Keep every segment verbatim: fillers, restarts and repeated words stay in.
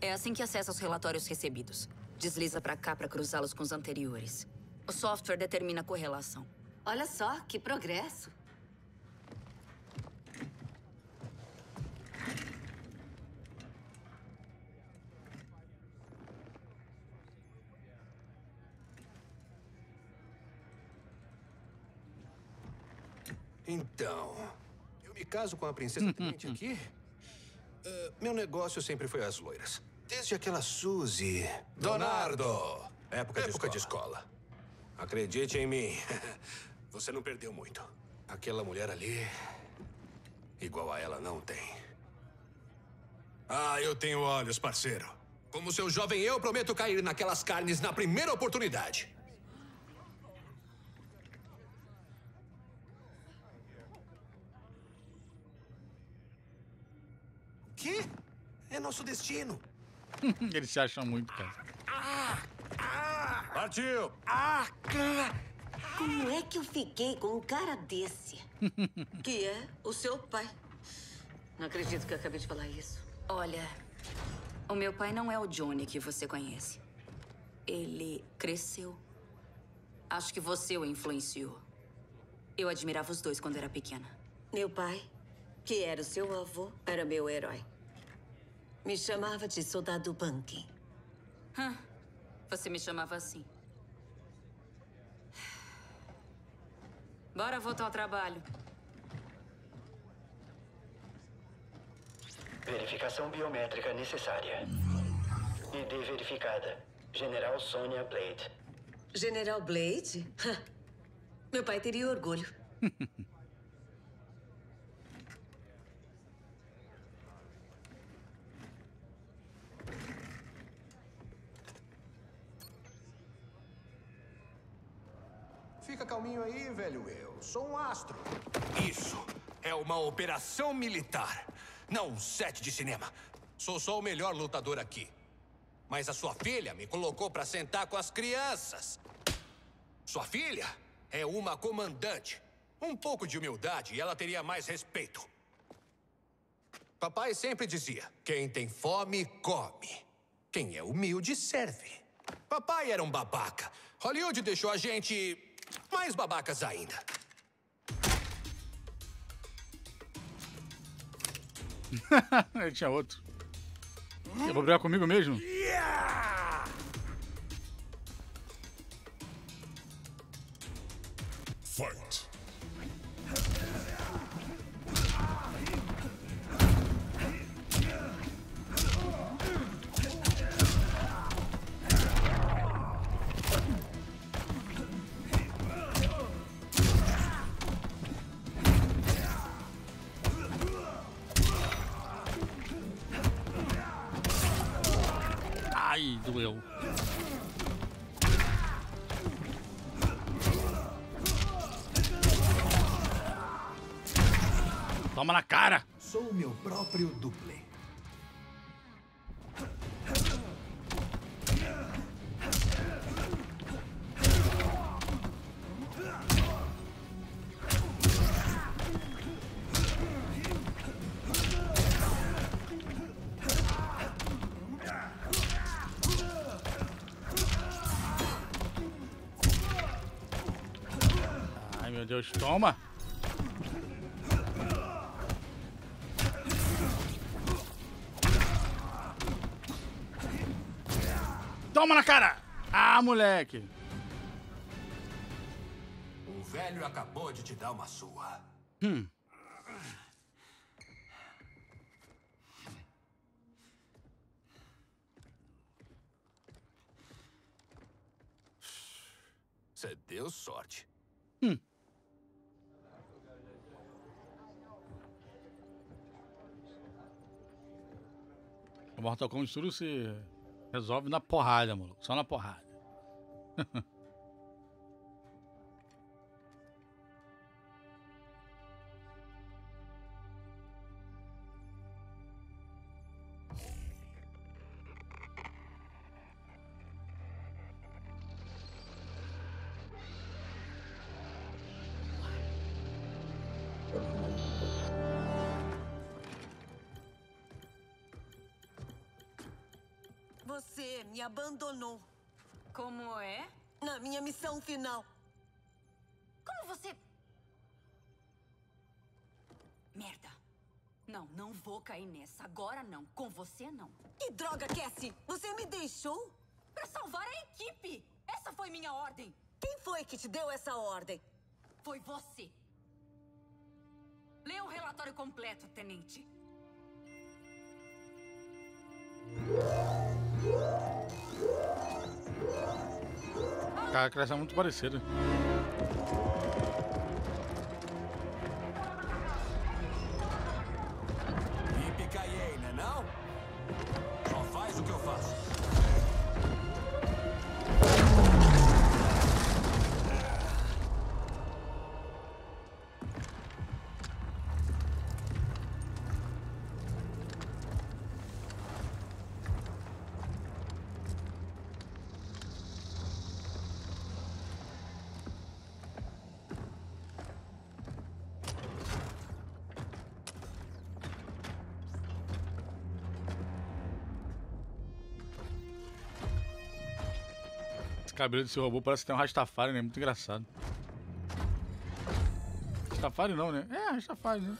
É assim que acessa os relatórios recebidos. Desliza pra cá pra cruzá-los com os anteriores. O software determina a correlação. Olha só, que progresso. Então, eu me caso com a princesa Tenente aqui? Uh, meu negócio sempre foi as loiras. Desde aquela Suzy... Donardo! Época, Época de, escola. de escola. Acredite em mim. Você não perdeu muito. Aquela mulher ali... igual a ela não tem. Ah, eu tenho olhos, parceiro. Como seu jovem eu, prometo cair naquelas carnes na primeira oportunidade. Que? É nosso destino. Eles se acham muito, cara. Ah, ah, Partiu! Ah, Como é que eu fiquei com um cara desse? Que é o seu pai. Não acredito que eu acabei de falar isso. Olha, o meu pai não é o Johnny que você conhece. Ele cresceu. Acho que você o influenciou. Eu admirava os dois quando era pequena. Meu pai, que era o seu avô, era meu herói. Me chamava de Soldado Bunkin. Hã? Você me chamava assim. Bora voltar ao trabalho. Verificação biométrica necessária. I D verificada. General Sonya Blade. General Blade? Meu pai teria orgulho. Fica calminho aí, velho. Eu sou um astro. Isso é uma operação militar, não um set de cinema. Sou só o melhor lutador aqui. Mas a sua filha me colocou pra sentar com as crianças. Sua filha é uma comandante. Um pouco de humildade e ela teria mais respeito. Papai sempre dizia, quem tem fome, come. Quem é humilde, serve. Papai era um babaca. Hollywood deixou a gente mais babacas ainda. Ele tinha outro. Eu vou brigar comigo mesmo? Yeah! Fight! Ai, doeu. Toma na cara! Sou o meu próprio dublê. Ai, meu Deus, toma! Toma na cara! Ah, moleque! O velho acabou de te dar uma surra. Hum. Você deu sorte. Hum. O Mortal Kombat tudo se resolve na porrada, maluco. Só na porrada. você me abandonou Como é? na minha missão final. Como você... Merda. Não, não vou cair nessa. Agora não. Com você, não. Que droga, Cassie! Você me deixou? Pra salvar a equipe! Essa foi minha ordem! Quem foi que te deu essa ordem? Foi você. Lê o relatório completo, tenente. Cara, a criação é muito parecida. Yippee-ki-yay, né não? Só faz o que eu faço. Esse cabelo desse robô parece que tem um Rastafari, né? Muito engraçado. Rastafari não, né? É, Rastafari, né?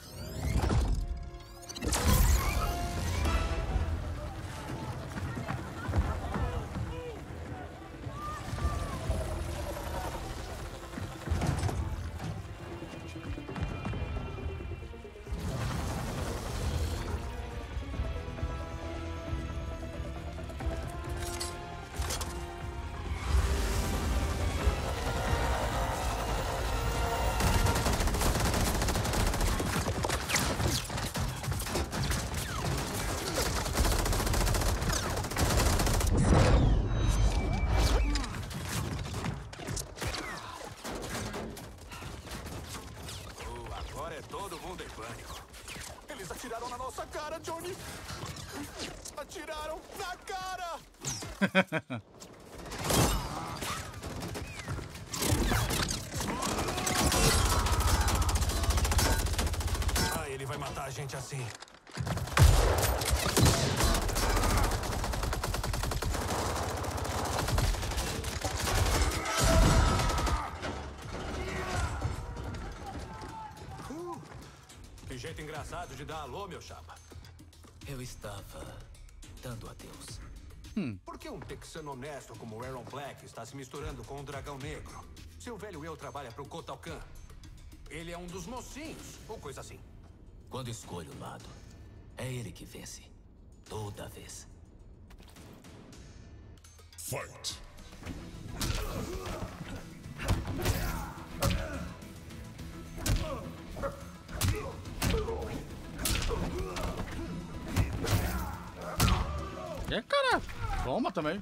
Agora é todo mundo em pânico. Eles atiraram na nossa cara, Johnny! Atiraram na cara! Ah, ele vai matar a gente assim. Que jeito engraçado de dar alô, meu chapa. Eu estava dando adeus. Hum. Por que um texano honesto como Aaron Black está se misturando com um dragão negro? Seu velho eu trabalha pro Kotal Kahn. Ele é um dos mocinhos, ou coisa assim. Quando escolho o lado, é ele que vence. Toda vez. Fight. É, cara. Toma também.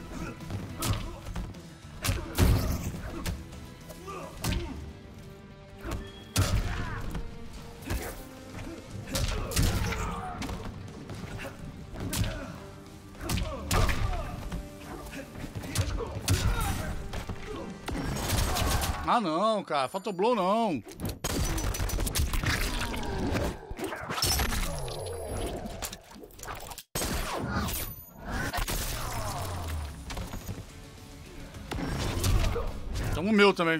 Ah, não, cara. Photoblow não. Toma o meu também.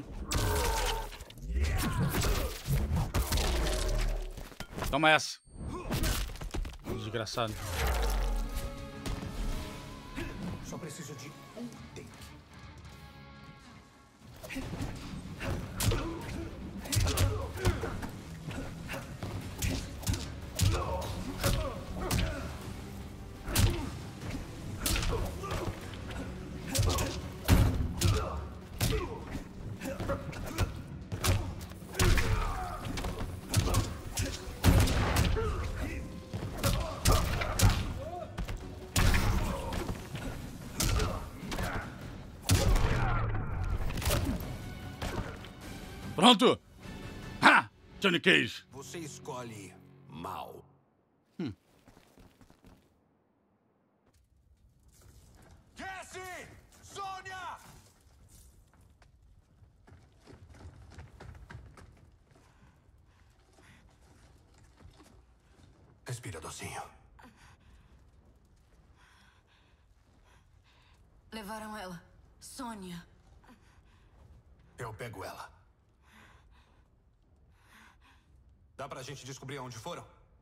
Toma essa. Desgraçado. Só preciso de um take. Pronto! Ha! Johnny Cage. Você escolhe mal. Hum. Cassie! Sônia! Respira, docinho. Levaram ela. Sônia. Eu pego ela. Dá pra gente descobrir onde foram?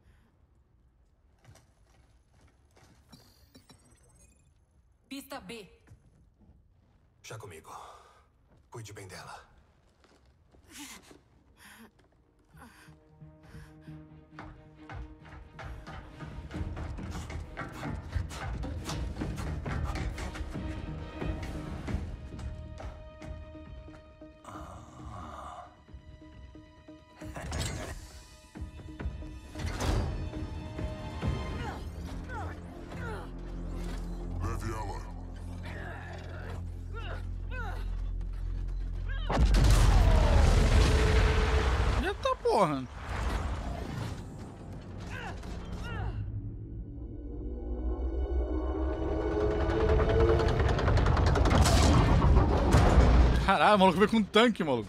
Pista B. Já comigo. Cuide bem dela. Leve ela. Eita porra. Caralho, o maluco veio com um tanque, maluco.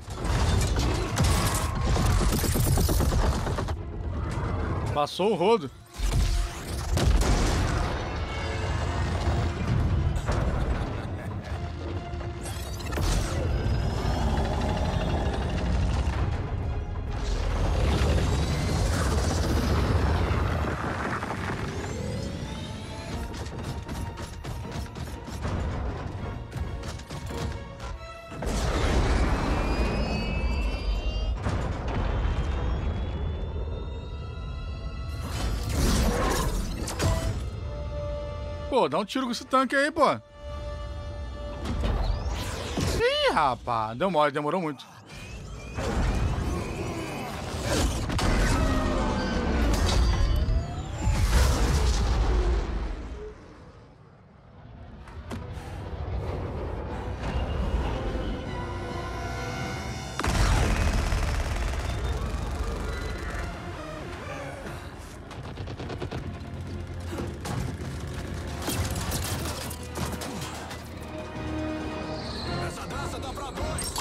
Passou o rodo. Pô, dá um tiro com esse tanque aí, pô. Ih, rapaz. Deu mole, demorou muito. Essa dança dá pra dois.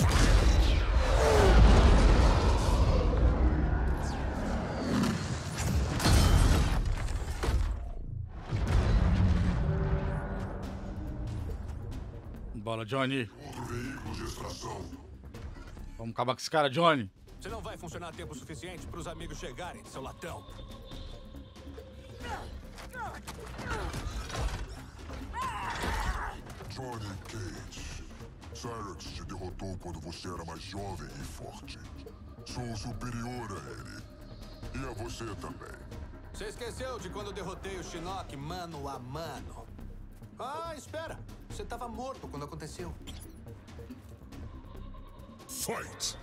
Bola, Johnny. Outro veículo de extração. Vamos acabar com esse cara, Johnny. Você não vai funcionar tempo suficiente pros amigos chegarem, seu latão. Johnny Cage. Cyrax te derrotou quando você era mais jovem e forte. Sou superior a ele. E a você também. Você esqueceu de quando eu derrotei o Shinnok mano a mano? Ah, espera. Você tava morto quando aconteceu. Fight!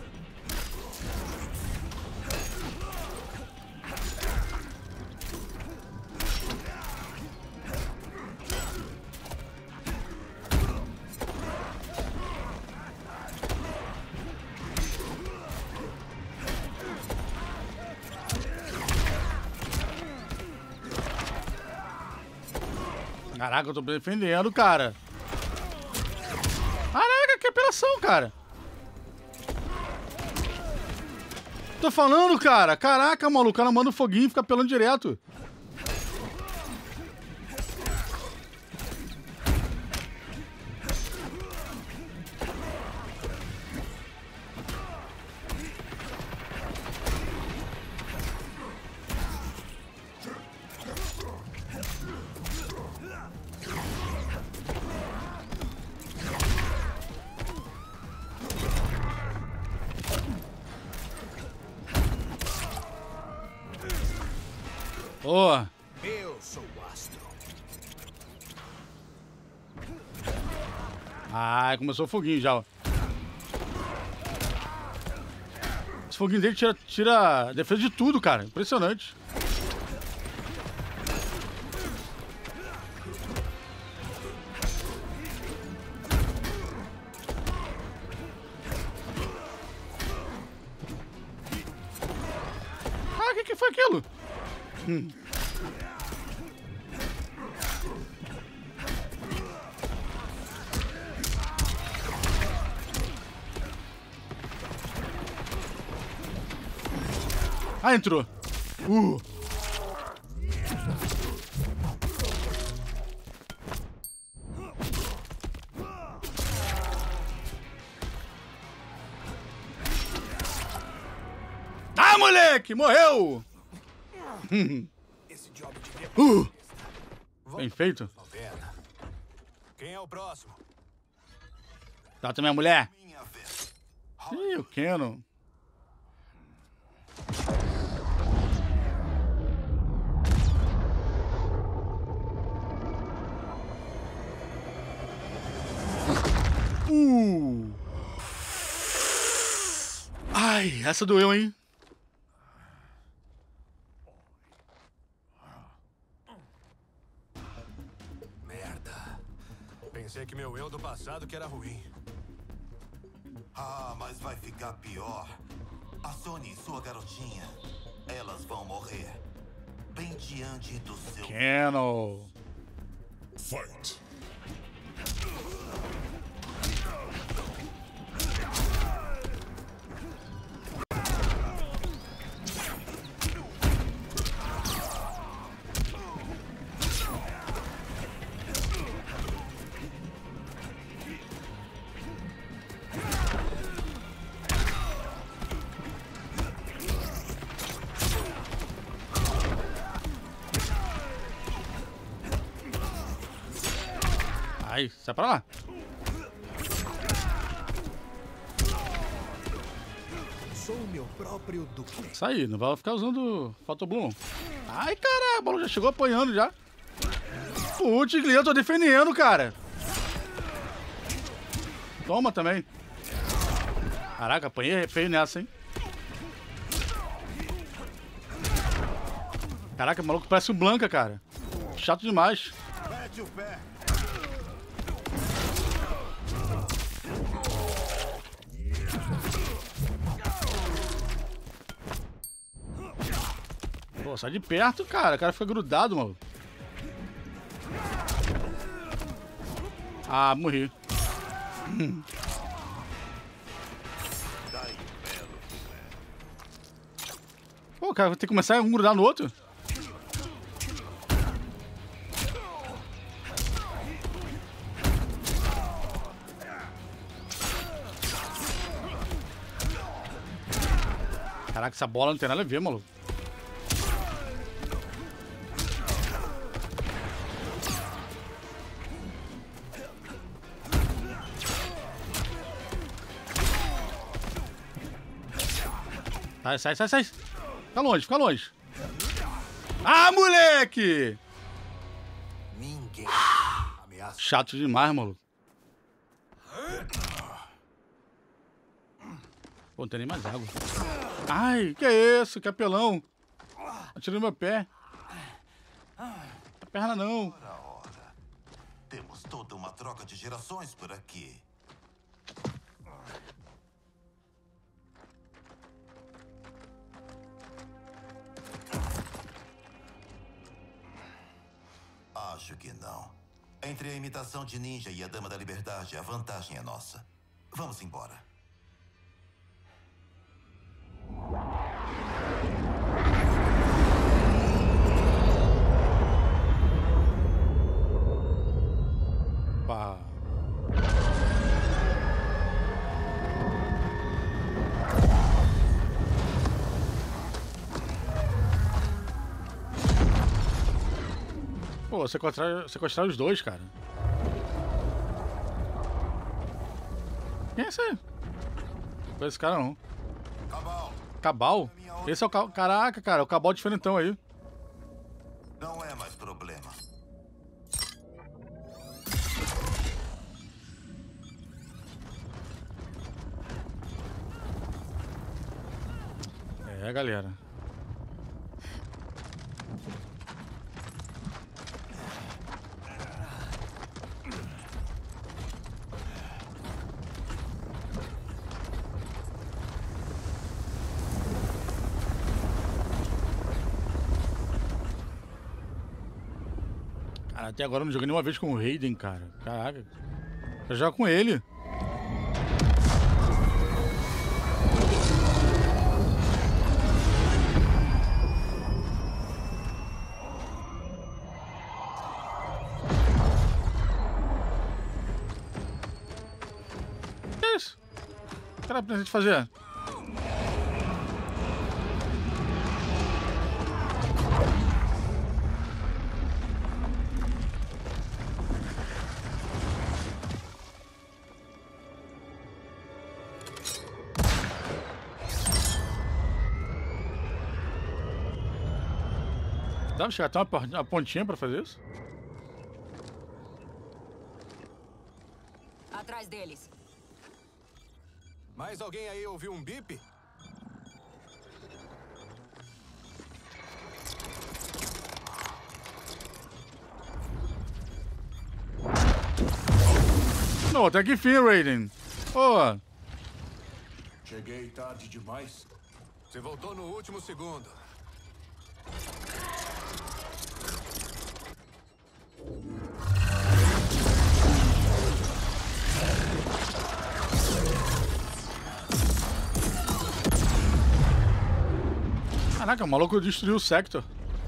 Caraca, eu tô defendendo, cara. Caraca, que apelação, cara. Tô falando, cara. Caraca, maluco. O cara manda um foguinho e fica apelando direto. Ô. Eu sou o Astro. Ai, começou o foguinho já, ó. Esse foguinho dele tira, tira defesa de tudo, cara. Impressionante. Ah, o que, que foi aquilo? Hum. Ah, entrou. Uh. moleque! Morreu! Esse job devia... Uh, bem feito. Tô vendo. Quem é o próximo? Tá também a mulher. Minha vez. Ih, o Keno. Uh. Ai, essa doeu, hein? Merda. Pensei que meu eu do passado que era ruim. Ah, mas vai ficar pior. A Sony e sua garotinha, elas vão morrer. Bem diante do seu... Keno. Fight. Ai, sai pra lá. Sou o meu próprio duque. Isso aí, não vai ficar usando Photobloom. Ai, caralho, a bola já chegou apanhando já. Putz, eu tô defendendo, cara. Toma também. Caraca, apanhei feio nessa, hein. Caraca, o maluco parece um Blanca, cara. Chato demais. Mete o pé. Pô, sai de perto, cara. O cara fica grudado, mano. Ah, morri. Hum. Pô, cara, vai ter que começar a um grudar no outro. Caraca, essa bola não tem nada a ver, maluco. Sai, sai, sai, sai. Fica longe, fica longe. Ah, moleque! Ninguém ameaça. Chato demais, maluco. Pô, não tem nem mais água. Ai, que é isso? Que apelão. Atirou no meu pé. A perna não. Ora, ora. Temos toda uma troca de gerações por aqui. Acho que não. Entre a imitação de ninja e a Dama da Liberdade, a vantagem é nossa. Vamos embora. Pá. Pô, sequestrar, sequestrar os dois, cara. Quem é esse aí? Não conheço esse cara, não. Cabal. Cabal? Esse é o Cabal. Caraca, cara, o Cabal diferentão aí. Não é mais problema. É, galera. Cara, até agora eu não joguei nenhuma vez com o Raiden, cara. Caraca. Eu jogo com ele. O que é isso? O que era pra gente fazer? Dá pra chegar até uma por- uma pontinha pra fazer isso? Atrás deles. Mais alguém aí ouviu um bip? Não, até que fim, Raiden. Pô. Cheguei tarde demais. Você voltou no último segundo. Caraca, o maluco destruiu o Sector.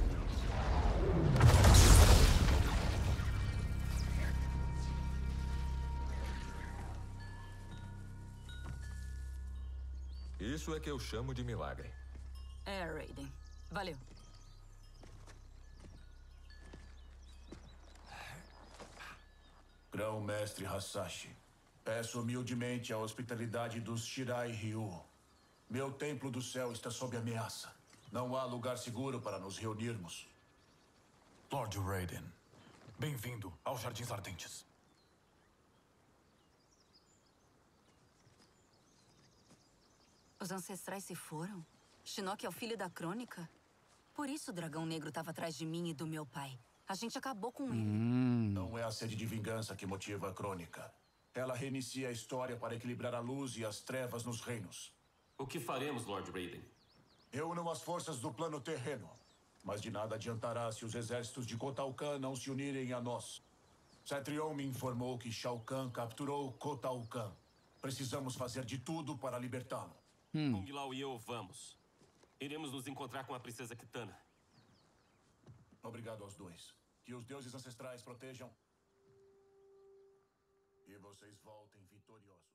Isso é que eu chamo de milagre. É, Raiden. Valeu. Grão-mestre Hasashi, peço humildemente a hospitalidade dos Shirai Ryu. Meu templo do céu está sob ameaça. Não há lugar seguro para nos reunirmos. Lord Raiden, bem-vindo aos Jardins Ardentes. Os ancestrais se foram? Shinnok é o filho da Crônica? Por isso o dragão negro estava atrás de mim e do meu pai. A gente acabou com ele. Hum. Não é a sede de vingança que motiva a Crônica. Ela reinicia a história para equilibrar a luz e as trevas nos reinos. O que faremos, Lord Raiden? Reúnam as forças do plano terreno. Mas de nada adiantará se os exércitos de Kotal Kahn não se unirem a nós. Cetrion me informou que Shao Kahn capturou Kotal Kahn. Precisamos fazer de tudo para libertá-lo. Hum. Kung Lao e eu vamos. Iremos nos encontrar com a princesa Kitana. Obrigado aos dois. Que os deuses ancestrais protejam. E vocês voltem vitoriosos.